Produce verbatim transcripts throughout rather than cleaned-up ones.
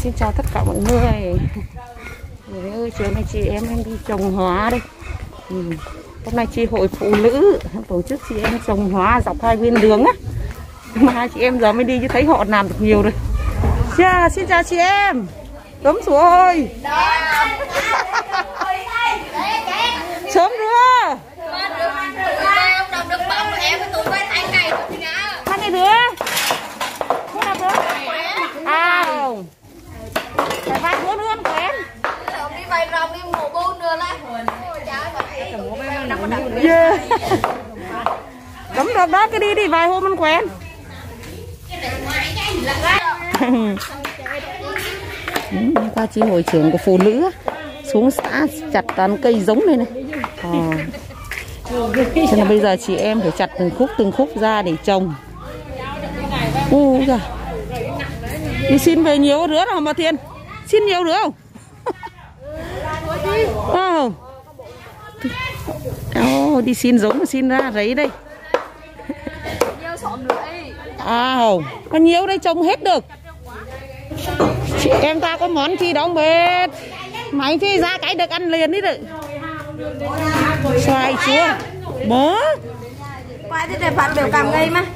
xin chào tất cả mọi người. Người ơi, chiều nay chị em em đi trồng hóa đây. Ừ. Hôm nay chi hội phụ nữ tổ chức chị em trồng hóa dọc hai bên đường á. Mà hai chị em giờ mới đi chứ thấy họ làm được nhiều rồi. Chà, xin chào chị em. Tấm rồi. Sớm rửa. Hai này đứa. Không làm được. À không. Phải vắt bố nữa ăn quen. Đi vài rồng đi ngủ bôn nữa lại. Yeah. Cấm được đó, cứ đi đi vài hôm ăn quen. Qua chi hội trưởng của phụ nữ xuống xã chặt toàn cây giống đây này. À. Cho nên bây giờ chị em phải chặt từng khúc từng khúc ra để trồng. Ui giời. Đi xin về nhiều đứa nào mà Thiên? Xin nhiều đứa không? Oh. Oh, đi xin giống xin ra đấy đây. À không, còn nhiều đây trồng hết được. Chị em ta có món chi đó mệt. Mày thì ra cái được ăn liền đi được. Xoài chua bó. Quay thế đẹp phát biểu cảm ngây mà.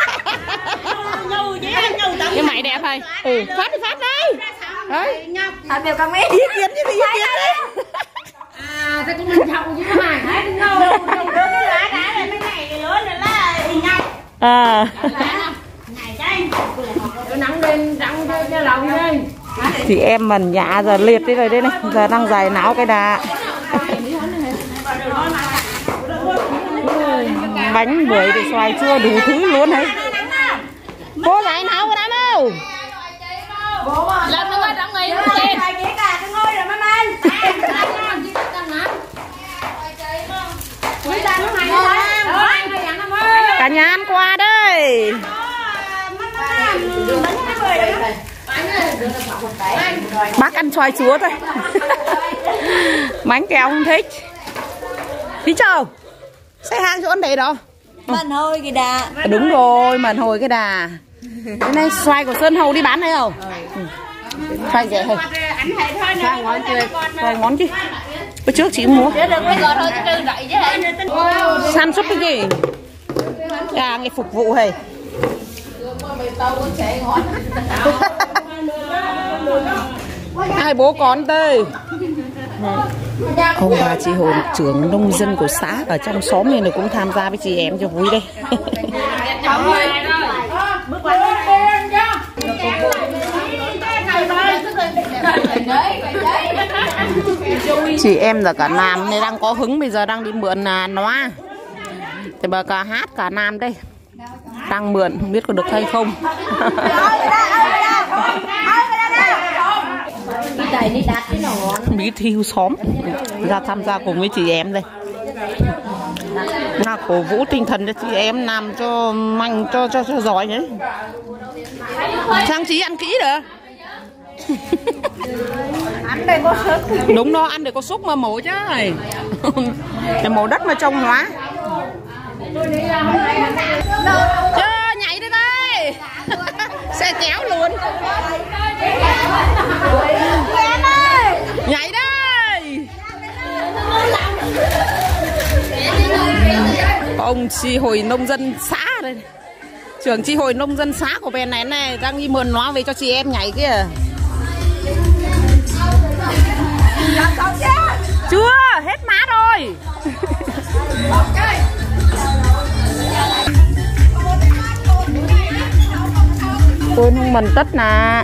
Cái mày đẹp hay. Ừ, phát thì phát đây. Đấy. Phát biểu cảm ngây. Ý kiến chứ ý kiến đấy. À, thế cũng mình chồng chứ mà. Đấy, đâu đâu đâu cái lá đá này mấy ngày lớn rồi là hình nhanh. À. Ngày tranh. Nắng lên trắng cho cho lòng lên. Chị em mình nhà giờ liệt đi rồi đây này, giờ đang giải não cái đà. Bánh bưởi thì xoài chua đủ thứ luôn đấy. Cô giải não cái đám đâu? Làm nó trong ngày luôn lên. Cái cả cái ngôi rồi mà anh. Cả nhà ăn qua đây. Bác ăn xoài chúa thôi. Bánh kẹo không thích. Đi chờ. Xe hàng chỗ ăn đấy đó. Mần hồi cái đà. Đúng rồi, mần hồi cái đà. Cái này xoài của Sơn Hầu đi bán này không? Ừ. Xoài rẻ hơn. Xoài ngon chứ. Xoài ngon chứ. Bữa trước chị mua. Sản xuất cái gì? À, nghe phục vụ hay. Hai bố con đây. Ông bà chị hội trưởng nông dân của xã ở trong xóm này cũng tham gia với chị em cho vui đây. Chị em là cả nam này đang có hứng, bây giờ đang đi mượn là nóa. Thì bà cả hát cả nam đây. Đang mượn không biết có được hay không. Bí thư xóm ra tham gia cùng với chị em đây. Là cổ vũ tinh thần cho chị em làm cho mạnh cho cho cho giỏi nhé. Trang trí ăn kỹ được. Ăn đây có súp. Đúng đó, ăn để có súp mà mổ chứ. Để mổ đất mà trồng hóa. Chưa, nhảy đi đây. Xe chéo luôn. Nhảy đây. Ông chi hội nông dân xã đây. Trưởng chi hội nông dân xã của bên này này đang đi mượn nó về cho chị em nhảy kia. Chưa, hết má rồi. Ôi không mình tất nè.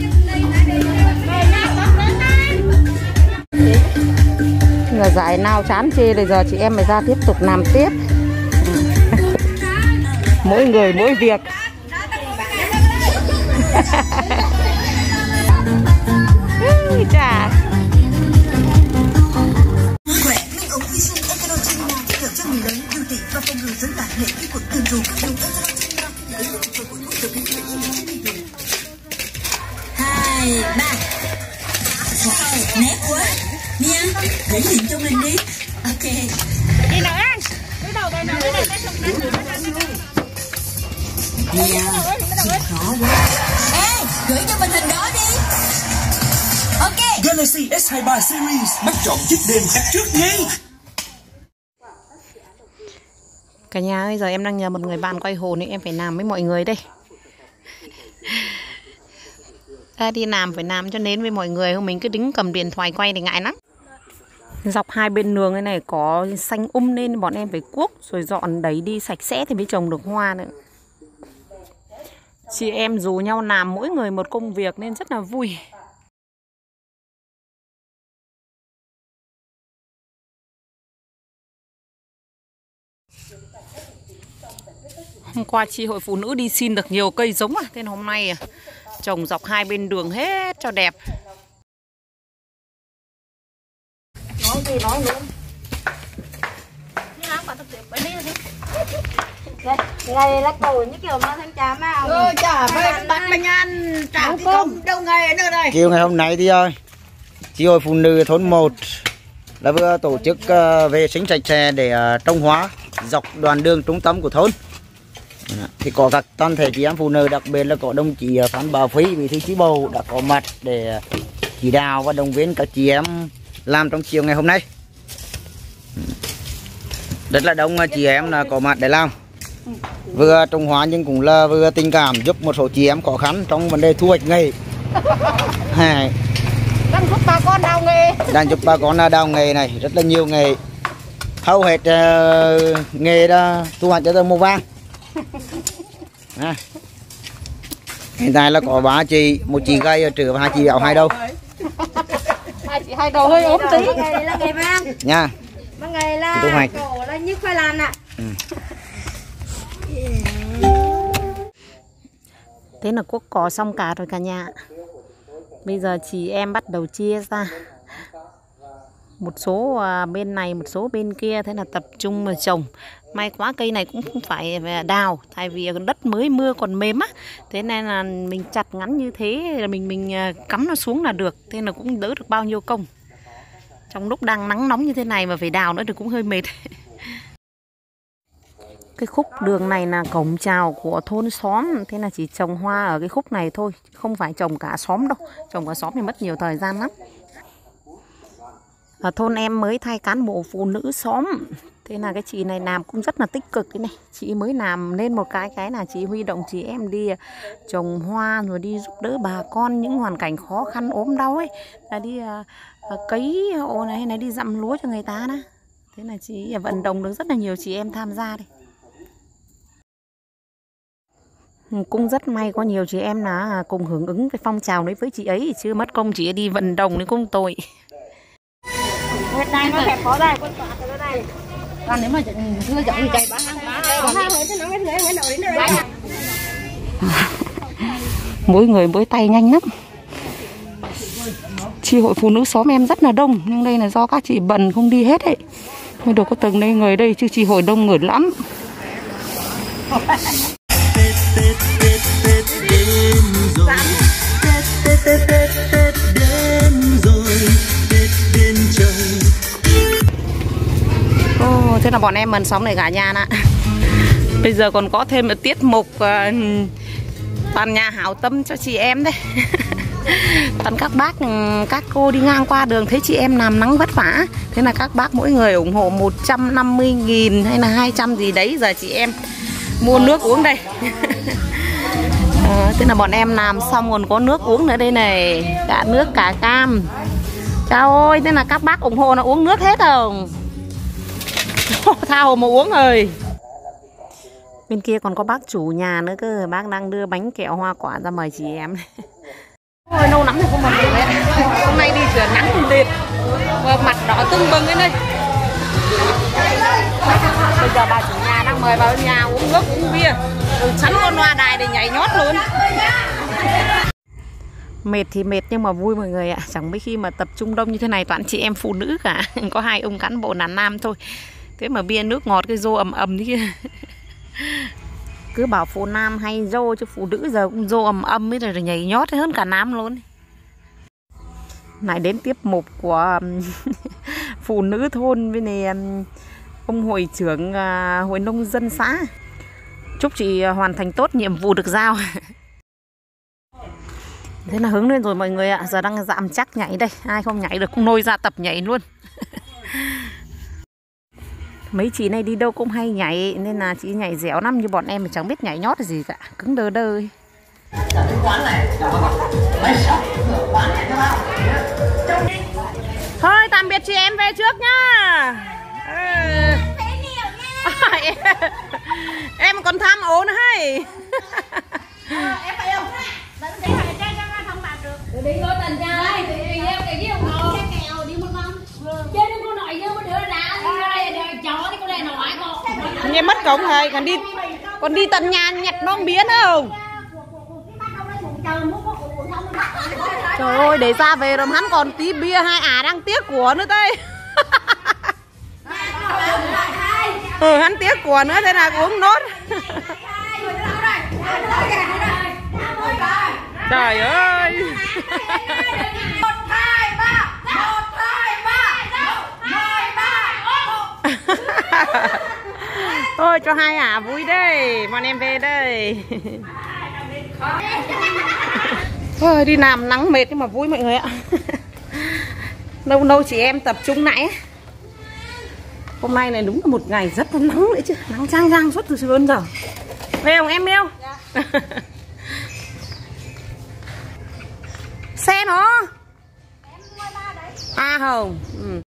Giờ giải nào chán chê rồi, giờ chị em mới ra tiếp tục làm tiếp. Mỗi người mỗi việc. Chà. Khỏe, minh ống vi sinh Econochina thích hợp cho người lớn, điều trị và phòng ngừa rối loạn hệ vi khuẩn đường ruột. Dùng Econochina để ủng hộ của thuốc được biến chuyển trên bình thường. Hai, ba. Wow, nét quá. Mia, thể hiện cho mình đi. Ok. Đi nào ăn. Cái đầu đây nào, cái này cái xong Khó quá. Ê, gửi cho mình hình đó đi. Ok. Galaxy S hai mươi ba Series bắt chọn chiếc đêm khác trước nhé. Cả nhà ơi, giờ em đang nhờ một người bạn quay hồ nên em phải làm với mọi người đây. À, đi làm phải làm cho nên với mọi người, không mình cứ đứng cầm điện thoại quay thì ngại lắm. Dọc hai bên đường này này có xanh um nên bọn em phải cuốc rồi dọn đẩy đi sạch sẽ thì mới trồng được hoa nữa. Chị em rủ nhau làm mỗi người một công việc nên rất là vui. Hôm qua chị hội phụ nữ đi xin được nhiều cây giống à, nên hôm nay trồng dọc hai bên đường hết cho đẹp. Nói gì nói luôn. Ngày là cổ như kiểu mà thằng cha mà ông. Ừ, chả phải bắt mình ăn trả cái công đâu ngày nữa đây. Chiều ngày hôm nay thì chị hội phụ nữ thôn một là vừa tổ chức uh, vệ sinh sạch sẽ để uh, trồng hoa dọc đoạn đường trung tâm của thôn. Thì có các toàn thể chị em phụ nữ, đặc biệt là có đồng chí Phan Bảo Phi, bí thư chi bộ đã có mặt để chỉ đạo và động viên các chị em làm trong chiều ngày hôm nay. Rất là đông chị em là có mặt để làm, vừa trồng hoa nhưng cũng là vừa tình cảm giúp một số chị em khó khăn trong vấn đề thu hoạch nghề. Đang giúp bà con đào nghề. Đang giúp bà con đào nghề này, rất là nhiều nghề. Hầu hết uh, nghề đó thu hoạch cho tới mùa vàng. À. Hiện tại là có ba chị, một chị gầy ở trừ và hai chị ảo hai đầu. Hai chị hai đầu hơi ốm tí. Ngày là ngày vàng. Nha. Mà ngày là thu hoạch. cổ là như khoai lang ạ. Ừ. Thế là cuốc cỏ xong cả rồi cả nhà. Bây giờ chị em bắt đầu chia ra. Một số bên này, một số bên kia, thế là tập trung mà trồng. May quá cây này cũng không phải đào, tại vì đất mới mưa còn mềm á, thế nên là mình chặt ngắn như thế là mình mình cắm nó xuống là được, thế là cũng đỡ được bao nhiêu công. Trong lúc đang nắng nóng như thế này mà phải đào nữa thì cũng hơi mệt. Cái khúc đường này là cổng chào của thôn xóm, thế là chỉ trồng hoa ở cái khúc này thôi, không phải trồng cả xóm đâu, trồng cả xóm thì mất nhiều thời gian lắm. Ở thôn em mới thay cán bộ phụ nữ xóm, thế là cái chị này làm cũng rất là tích cực thế này. Chị mới làm nên một cái cái là chị huy động chị em đi trồng hoa rồi đi giúp đỡ bà con những hoàn cảnh khó khăn ốm đau ấy, là đi uh, cấy hộ này hay là đi dặm lúa cho người ta đó. Thế là chị vận động được rất là nhiều chị em tham gia đây. Cũng rất may có nhiều chị em là cùng hưởng ứng cái phong trào đấy với chị ấy, chứ mất công chị ấy đi vận động nên cũng tội. Người ta nó phải có đây, con quả từ đây. Còn nếu mà chưa giống thì chạy bán hàng bán. Bán hơi chứ nó mới thấy mới nổi đến đây. Mỗi người mỗi tay nhanh lắm. Chi hội phụ nữ xóm em rất là đông, nhưng đây là do các chị bận không đi hết ấy. Mới được có từng đây người đây, chứ chi hội đông người lắm. Tết Tết Tết Tết đến rồi. Tết Tết Tết Tết Tết đến rồi. Tết đến trời. Ồ, thế là bọn em mần xóm này cả nhà nè. Bây giờ còn có thêm một tiết mục uh, toàn nhà hảo tâm cho chị em đấy. Toàn các bác, các cô đi ngang qua đường thấy chị em làm nắng vất vả, thế là các bác mỗi người ủng hộ một trăm năm mươi nghìn hay là hai trăm gì đấy. Giờ chị em mua nước uống đây. À, thế là bọn em làm xong còn có nước uống nữa đây này, cả nước cả cam. Chào ơi, thế là các bác ủng hộ nó uống nước hết không? Tha hồ mà uống rồi. Bên kia còn có bác chủ nhà nữa cơ, bác đang đưa bánh kẹo hoa quả ra mời chị em. Ôi, lâu lắm rồi không mần được đấy. Hôm nay đi rửa nắng liệt, mặt đỏ tưng bừng lên đây. Bây giờ bà chủ nhà đang mời vào nhà uống nước uống bia, rồi sẵn con loa đài để nhảy nhót luôn. Mệt thì mệt nhưng mà vui mọi người ạ. Chẳng mấy khi mà tập trung đông như thế này toàn chị em phụ nữ cả. Có hai ông cán bộ là nam thôi. Thế mà bia nước ngọt cái rô ầm ầm thế kia. Cứ bảo phụ nam hay rô, chứ phụ nữ giờ cũng rô ầm ầm ấy, rồi nhảy nhót hơn cả nam luôn. Lại đến tiếp mục của phụ nữ thôn với này, ông hội trưởng hội nông dân xã. Chúc chị hoàn thành tốt nhiệm vụ được giao. Thế là hứng lên rồi mọi người ạ. Giờ đang giảm chắc nhảy đây. Ai không nhảy được cũng nôi ra tập nhảy luôn. Mấy chị này đi đâu cũng hay nhảy, nên là chị nhảy dẻo lắm, như bọn em mà chẳng biết nhảy nhót gì cả, cứng đơ đơ ấy. Thôi tạm biệt chị em về trước nhá. Ừ. em, em còn tham ố nữa hay. Em phải không? Đi vô tình ra đây, đi vô cái gì không ngồi. Cái kèo đi một vòng. Chơi đi con nội vô một đứa đã. Đây chó đi con này nói con. Nghe mất cổng thầy, còn đi còn đi tận nhà nhặt bong biến không? Trời ơi, để ra về rồi hắn còn tí bia hai ả đang tiếc của nữa đây. Ừ, hắn tiếc của nữa thế là uống nốt. Trời ơi. Một, hai, ba. Một, hai, ba. Một, hai, ba. Thôi cho hai ả vui đây, bọn em về đây. Thôi đi làm nắng mệt nhưng mà vui mọi người ạ. Lâu lâu chị em tập trung nãy. Hôm nay này đúng là một ngày rất là nắng đấy chứ. Nắng chang chang suốt từ sớm giờ. Về không em yêu? Dạ. Xe nó. À không. Ừ.